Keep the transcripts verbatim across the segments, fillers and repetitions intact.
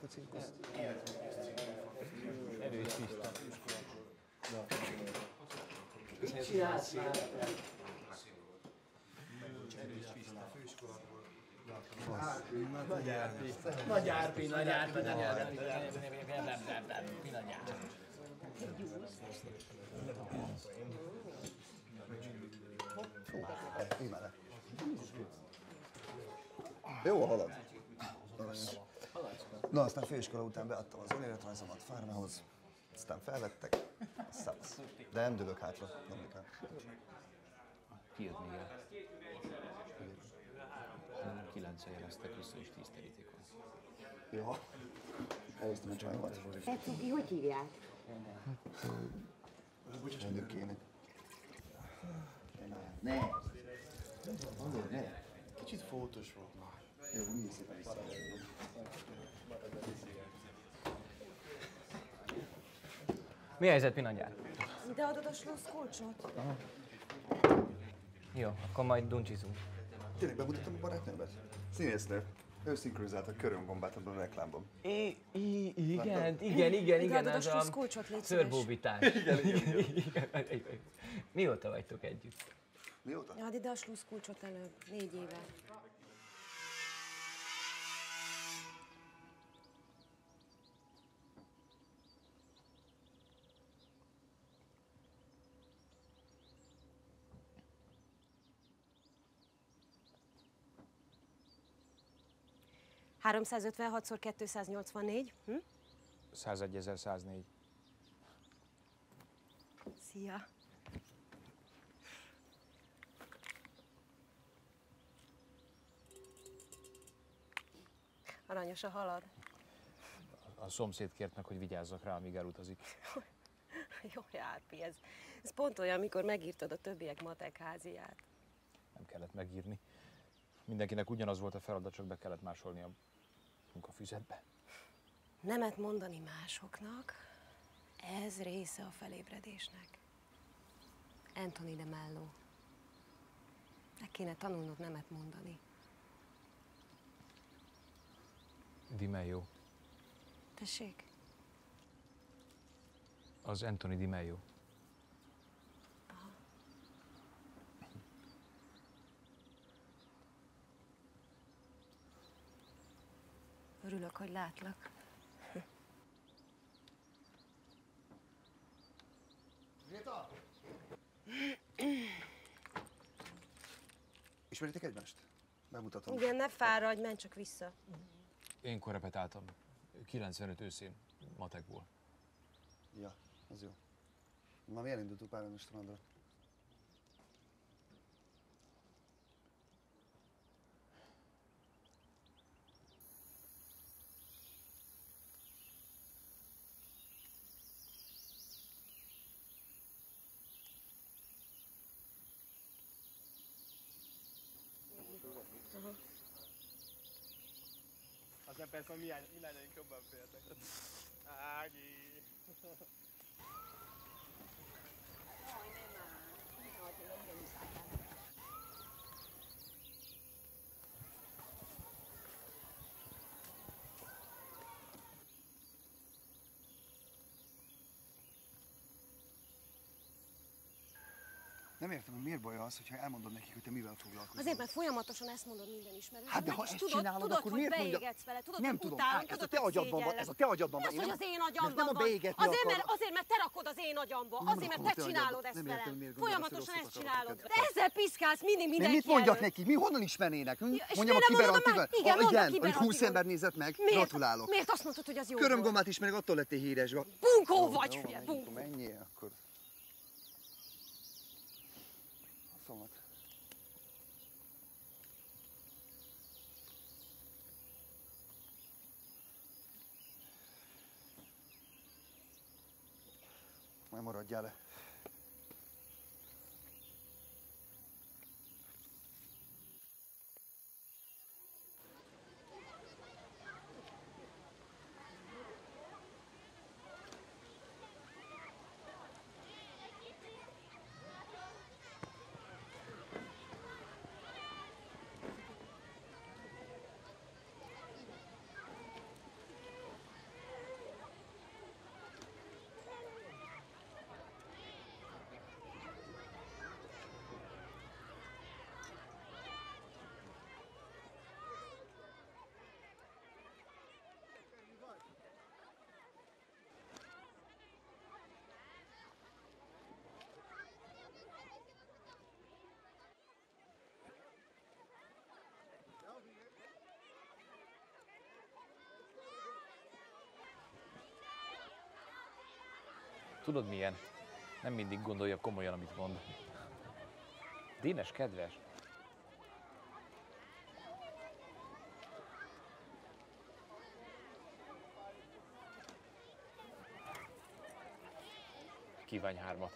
cirkusz? Erős Pista. Mit csinálsz már? Nagyárpi. Nagyárpi, Nagyárpi, Nagyárpi. Jó, halad. Na, aztán főiskola után beadtam az önéletrajzomat Fármához, aztán felvettek, aztán de nem dőlök hátra, nem kell. Ki jött még el? Kilencen jeleztek vissza, és tíz teríték van. Jó. Elhoztam a csajomat. Ezt cuki, hogy hívják? Mondjuk kéne. Ne! Mondod, ne! Kicsit fótos volt már. Jó, úgy szépen visszaadom. Mi a helyzet, mi Nagyár? Ide adod a slossz kulcsot? Jó, akkor majd duncsizunk. Tényleg bemutatom a barátnőmet? Színésznő. Ő szinkronizált a körömgombát abban a reklámban. I, i, igen, igen, igen, igen, ez a szörbóbitás. Igen, igen. Mióta vagytok együtt? Mióta? Add ide a slossz kulcsot előbb, négy éve. háromszázötvenhat kétszáznyolcvannégy. Hm? százegyezer-száznégy. Szia! Aranyos a halad. A szomszéd kért meg, hogy vigyázzak rá, amíg elutazik. Jó, Járpi, ez, ez pont olyan, amikor megírtad a többiek matek háziát. Nem kellett megírni. Mindenkinek ugyanaz volt a feladat, csak be kellett másolni a munkafüzetbe. Nemet mondani másoknak, ez része a felébredésnek. Anthony de Mello. Meg kéne tanulnod nemet mondani. Di Maio. Tessék? Az Anthony Di Maio. Aha. Örülök, hogy látlak. Réta! Ismeritek egymást? Bemutatom. Igen, ne fáradj, menj csak vissza. Én korrepetáltam. kilencvenöt őszén, matekból. Ja, az jó. Ma mi elindultunk páran a strandra. Aha. Aztán persze mi lányunk jobban féltek. Ági! Nem értem, hogy miért baj az, hogyha elmondod nekik, hogy te mivel foglalkozol. Azért, mert folyamatosan ezt mondod minden ismerősöm. Hát de ha ezt tudod, csinálod, tudod, akkor hogy miért mondja? beégetsz vele, tudod, Nem hogy tudom, utálom, ez a tudod, te hogy agyadban van, szégyellek. ez a te agyadban van. Mi az, hogy az én agyamban nem a van? beégetni Azért, mert, akar. azért, mert te rakod az én agyamba. Azért, mert te csinálod ezt velem. Folyamatosan ezt csinálod. De ezzel piszkálsz, mindig Én mindenki mit mondjak elől. neki? Mi honnan ismernének? Hm? És Mondjam a miért nem mondod a kiberantival? má- Igen, mondd a igen, hogy kiberantival. húsz ember nézett meg. Miért? Gratulálok. Miért azt mondtad, hogy az jó volt? Körömgombát ismerek, attól lettél híres. Bunkó vagy, hülye, bunkó. Menjél akkor. Szomat. Majd maradjál le. Tudod milyen? Nem mindig gondolja komolyan, amit mond. Dénes kedves. Kívánj hármat.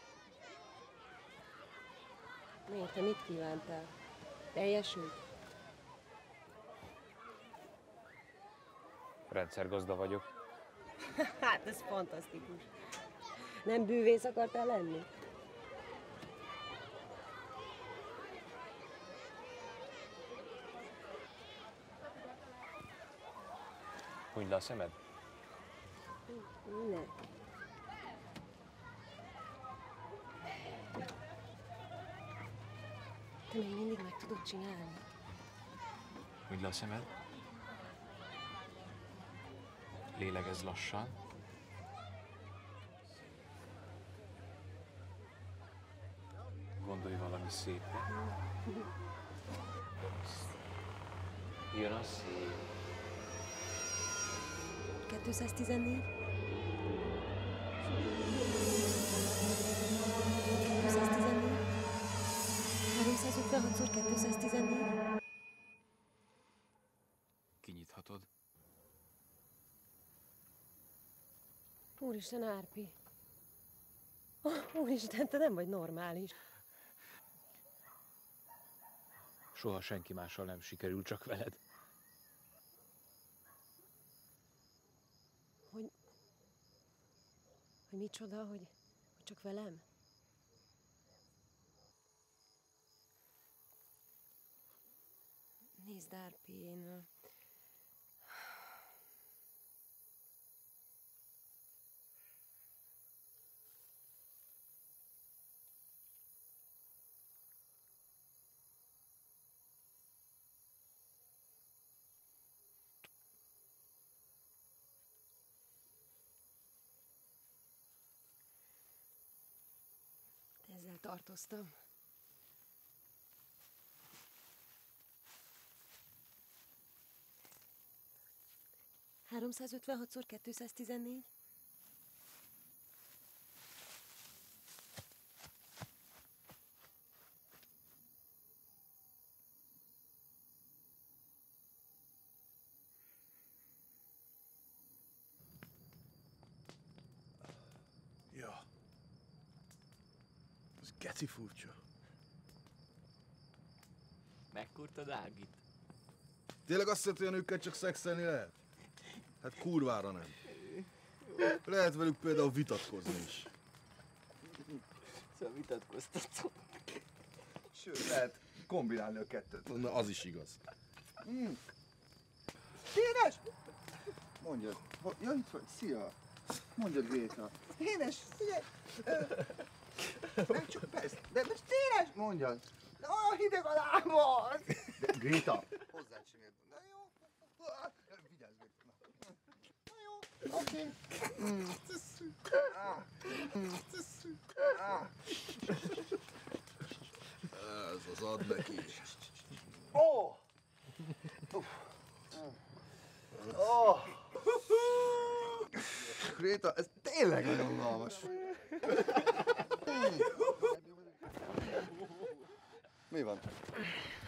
Miért? Te mit kívántál? Teljesült? Rendszergazda vagyok. Hát ez fantasztikus. Nem bűvész akartál lenni? Hunyd le a szemed. Ne. Te még mindig meg tudod csinálni. Hunyd le a szemed. Lélegezz lassan. Gondolj valami szépre. Jön a szép. kétszáztizennégy. kétszáztizennégy. háromszázötvenhatszor kétszáztizennégy. Kinyithatod. Úristen, Árpi. Oh, úristen, te nem vagy normális. Soha senki mással nem sikerül, csak veled. Hogy... Hogy micsoda, hogy, hogy csak velem? Nézd, Árpi, én... Ezzel tartoztam. háromszázötvenhatszor kétszáztizennégy. Ja. Ez geci furcsa. Megkurtad Ágit? Tényleg azt hiszed, hogy a nőkkel csak szexelni lehet? Hát kurvára nem. Lehet velük például vitatkozni is. Szóval vitatkoztatszol. Sőt, lehet kombinálni a kettőt. Na, az is igaz. Mm. Édes! Mondjad. Ja, itt vagy. Szia. Mondjad, Gréta. Édes, figyelj! Nem csak persze, de most édes! Mondjad. Ah, hideg a lábad! Gréta! Hozzád sem ért. Na jó. Vigyázz, Gréta. Na jó. Oké. Mm. Ah. Mm. Ah. Ez az ad neki. Ó! Ó! Gréta, ez tényleg nagyon unalmas. Mi van?